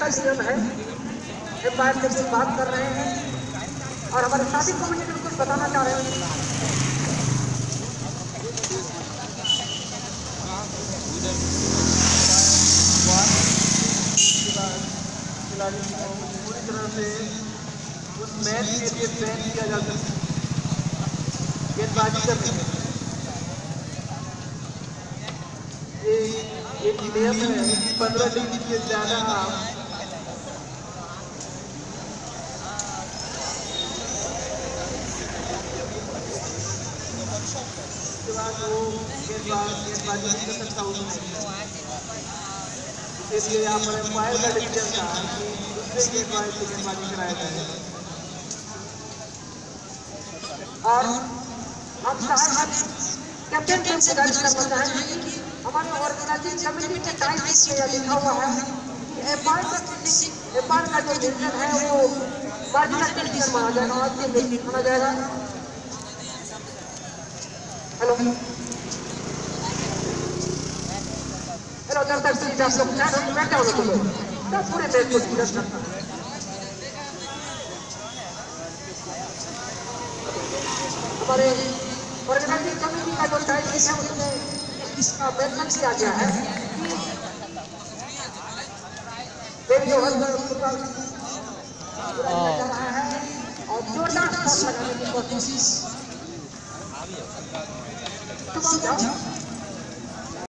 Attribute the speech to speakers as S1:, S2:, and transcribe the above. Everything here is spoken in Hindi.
S1: का नियम है, एम्पायर से बात कर रहे हैं और हमारे साथी कमेटी को कुछ बताना चाह रहे हैं। खिलाड़ी को पूरी तरह से उस मैच के लिए ट्रेन किया जा सकता है, गेंदबाजी करने में। ये एक नियम है, 15 डिग्री से ज्यादा उसके बाद वो गेंदबाजी नहीं कर सकता उसमें। इसलिए यहाँ पर एम्पायर का डिसीजन था कि दूसरे गेंदबाज से गेंदबाजी कराया जाए। और हम साहब कैप्टन से गाइड करना चाहेंगे कि हमारे ऑर्गेनाइजिंग कमेटी के टाइम्स में यह लिखा हुआ है कि एम्पायर का जो डिसीजन है वो मार्जिनल डिसीजन माना जाएगा और के लिए माना जाएगा। हेलो हेलो दर्शक प्लीज आप लोग बैठे हो लोग पूरे मैच को डिस्कस करना। हमारे ऑर्गेनाइजिंग कमेटी का जो टाइम है उसमें इसका मेंशन किया गया है कि देवघर में फुटबॉल जा रहा है और जोरदार शॉट लगाने की कोशिश।